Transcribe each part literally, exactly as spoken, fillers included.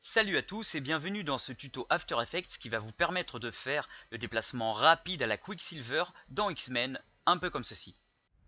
Salut à tous et bienvenue dans ce tuto After Effects qui va vous permettre de faire le déplacement rapide à la Quicksilver dans X-Men, un peu comme ceci.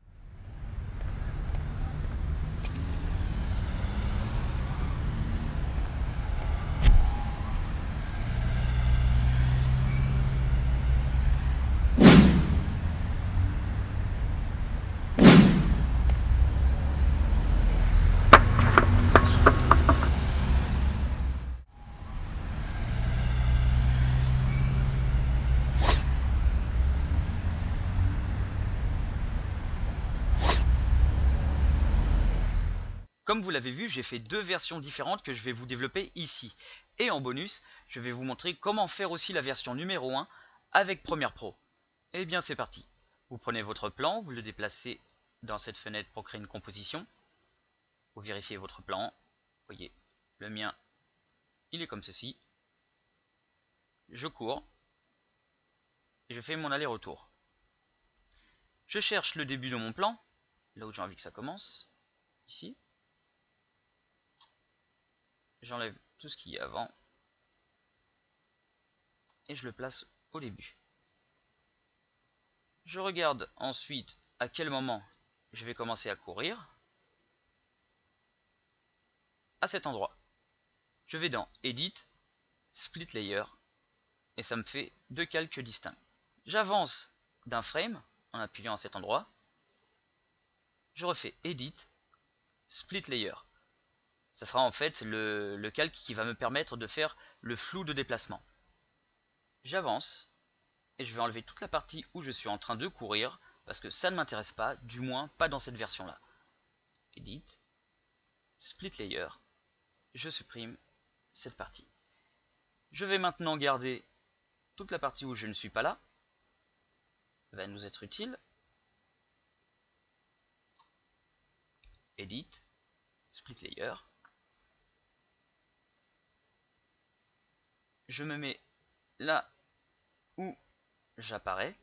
Comme vous l'avez vu, j'ai fait deux versions différentes que je vais vous développer ici. Et en bonus, je vais vous montrer comment faire aussi la version numéro un avec Premiere Pro. Et bien c'est parti. Vous prenez votre plan, vous le déplacez dans cette fenêtre pour créer une composition. Vous vérifiez votre plan. Vous voyez, le mien, il est comme ceci. Je cours. Et je fais mon aller-retour. Je cherche le début de mon plan, là où j'ai envie que ça commence, ici. J'enlève tout ce qu'il y a avant et je le place au début. Je regarde ensuite à quel moment je vais commencer à courir. À cet endroit. Je vais dans Edit, Split Layer et ça me fait deux calques distincts. J'avance d'un frame en appuyant à cet endroit. Je refais Edit, Split Layer. Ça sera en fait le, le calque qui va me permettre de faire le flou de déplacement. J'avance et je vais enlever toute la partie où je suis en train de courir parce que ça ne m'intéresse pas, du moins pas dans cette version là. Edit, Split Layer, je supprime cette partie. Je vais maintenant garder toute la partie où je ne suis pas là, va nous être utile. Edit, Split Layer. Je me mets là où j'apparais.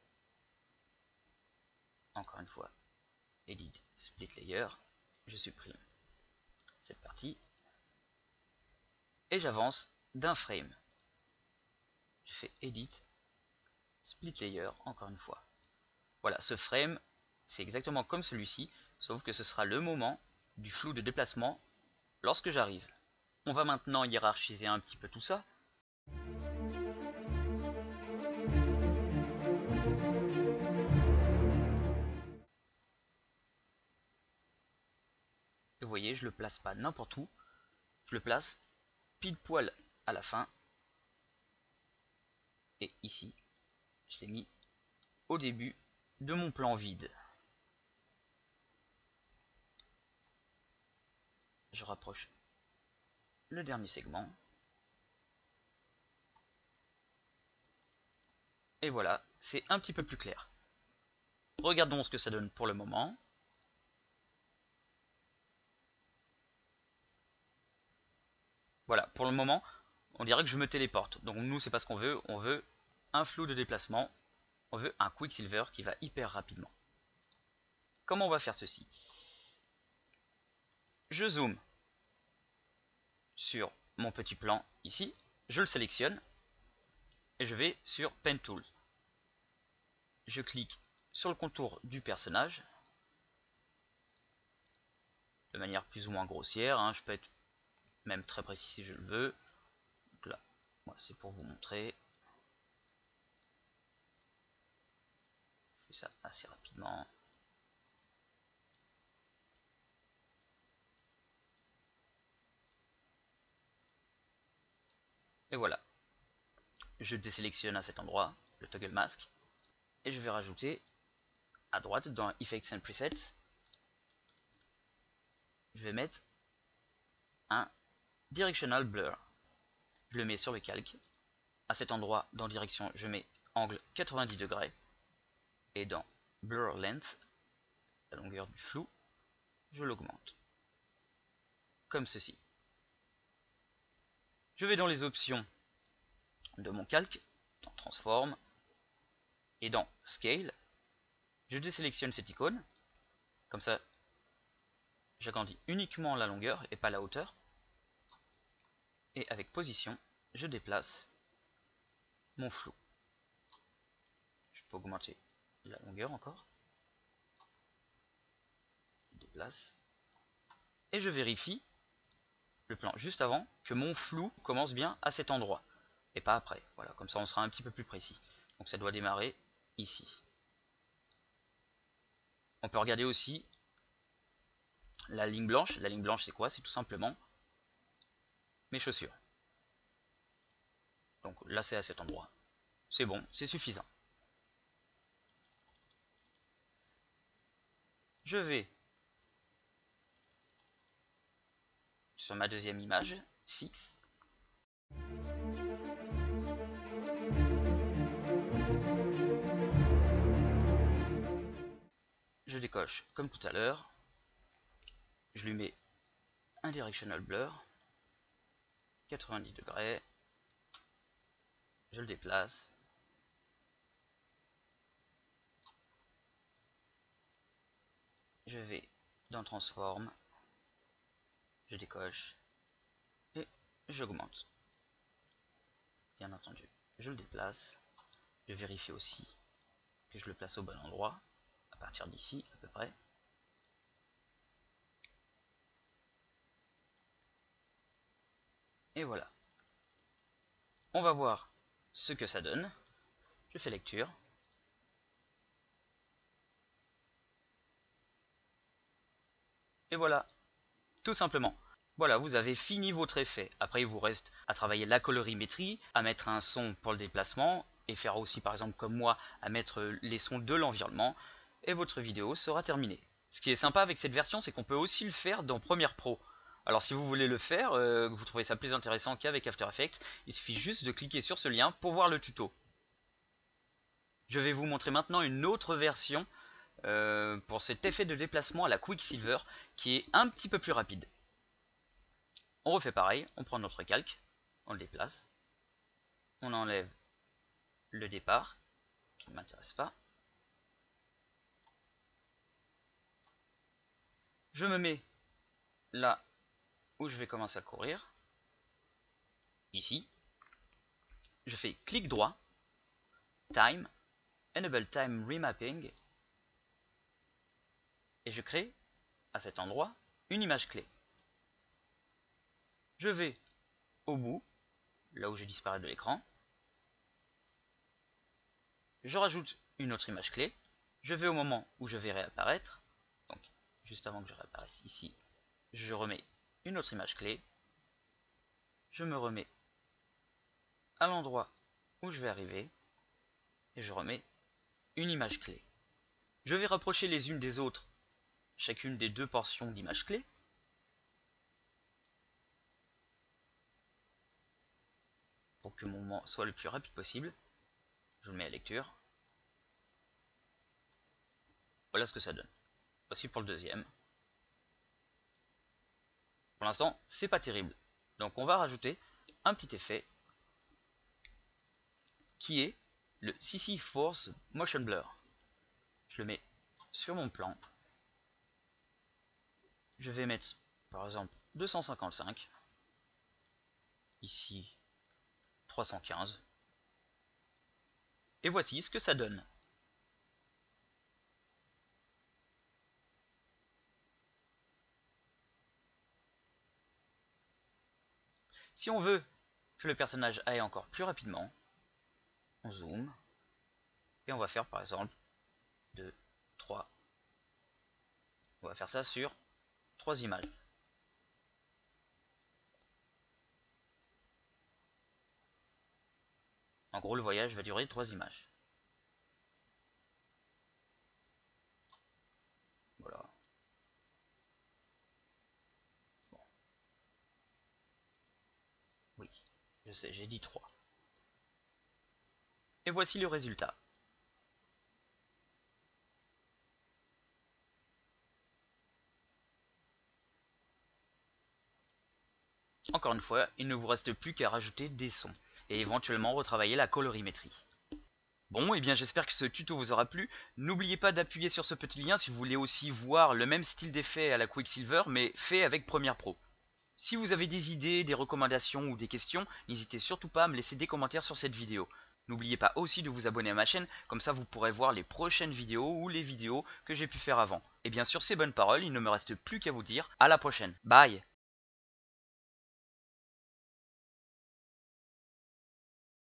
Encore une fois, Edit, Split Layer, je supprime cette partie. Et j'avance d'un frame. Je fais Edit, Split Layer, encore une fois. Voilà, ce frame, c'est exactement comme celui-ci, sauf que ce sera le moment du flou de déplacement lorsque j'arrive. On va maintenant hiérarchiser un petit peu tout ça. Vous voyez, je le place pas n'importe où, je le place pile poil à la fin. Et ici, je l'ai mis au début de mon plan vide. Je rapproche le dernier segment. Et voilà, c'est un petit peu plus clair. Regardons ce que ça donne pour le moment. Voilà, pour le moment, on dirait que je me téléporte. Donc nous, c'est pas ce qu'on veut. On veut un flou de déplacement. On veut un Quicksilver qui va hyper rapidement. Comment on va faire ceci? Je zoome sur mon petit plan ici. Je le sélectionne. Et je vais sur Pen Tools. Je clique sur le contour du personnage. De manière plus ou moins grossière. Hein. Je peux être même très précis si je le veux. Donc là, moi, c'est pour vous montrer. Je fais ça assez rapidement. Et voilà. Je désélectionne à cet endroit le toggle mask. Et je vais rajouter à droite dans Effects and Presets. Je vais mettre un Directional Blur. Je le mets sur le calque. À cet endroit, dans direction, je mets angle quatre-vingt-dix degrés. Et dans Blur Length, la longueur du flou, je l'augmente. Comme ceci. Je vais dans les options de mon calque, dans Transform, et dans Scale, je désélectionne cette icône. Comme ça, j'agrandis uniquement la longueur et pas la hauteur. Et avec position, je déplace mon flou. Je peux augmenter la longueur encore. Je déplace. Et je vérifie le plan juste avant que mon flou commence bien à cet endroit. Et pas après. Voilà, comme ça on sera un petit peu plus précis. Donc ça doit démarrer ici. On peut regarder aussi la ligne blanche. La ligne blanche c'est quoi? C'est tout simplement mes chaussures. Donc là c'est à cet endroit. C'est bon, c'est suffisant. Je vais sur ma deuxième image fixe. Je décoche comme tout à l'heure. Je lui mets un directional blur. quatre-vingt-dix degrés. Je le déplace. Je vais dans Transform. Je décoche. Et j'augmente. Bien entendu, je le déplace. Je vérifie aussi que je le place au bon endroit. À partir d'ici, à peu près. Et voilà. On va voir ce que ça donne. Je fais lecture. Et voilà, tout simplement. Voilà, vous avez fini votre effet. Après, il vous reste à travailler la colorimétrie, à mettre un son pour le déplacement, et faire aussi, par exemple, comme moi, à mettre les sons de l'environnement, et votre vidéo sera terminée. Ce qui est sympa avec cette version, c'est qu'on peut aussi le faire dans Premiere Pro. Alors si vous voulez le faire, euh, que vous trouvez ça plus intéressant qu'avec After Effects, il suffit juste de cliquer sur ce lien pour voir le tuto. Je vais vous montrer maintenant une autre version euh, pour cet effet de déplacement à la Quicksilver qui est un petit peu plus rapide. On refait pareil, on prend notre calque, on le déplace, on enlève le départ qui ne m'intéresse pas. Je me mets là où je vais commencer à courir, ici. Je fais clic droit, Time, Enable Time Remapping, et je crée à cet endroit une image clé. Je vais au bout, là où je disparais de l'écran. Je rajoute une autre image clé. Je vais au moment où je vais réapparaître. Donc, juste avant que je réapparaisse ici, je remets une autre image clé. Je me remets à l'endroit où je vais arriver. Et je remets une image clé. Je vais rapprocher les unes des autres chacune des deux portions d'image clé. Pour que mon moment soit le plus rapide possible. Je le mets à lecture. Voilà ce que ça donne. Voici pour le deuxième. Pour l'instant, c'est pas terrible. Donc on va rajouter un petit effet qui est le C C Force Motion Blur. Je le mets sur mon plan. Je vais mettre par exemple deux cent cinquante-cinq. Ici trois cent quinze. Et voici ce que ça donne. Si on veut que le personnage aille encore plus rapidement, on zoome. Et on va faire par exemple deux, trois. On va faire ça sur trois images. En gros, le voyage va durer trois images. Voilà. Bon. Oui, je sais, j'ai dit trois. Et voici le résultat. Encore une fois, il ne vous reste plus qu'à rajouter des sons et éventuellement retravailler la colorimétrie. Bon, et eh bien j'espère que ce tuto vous aura plu. N'oubliez pas d'appuyer sur ce petit lien si vous voulez aussi voir le même style d'effet à la Quicksilver mais fait avec Premiere Pro. Si vous avez des idées, des recommandations ou des questions, n'hésitez surtout pas à me laisser des commentaires sur cette vidéo. N'oubliez pas aussi de vous abonner à ma chaîne, comme ça vous pourrez voir les prochaines vidéos ou les vidéos que j'ai pu faire avant. Et bien sur ces bonnes paroles, il ne me reste plus qu'à vous dire à la prochaine. Bye!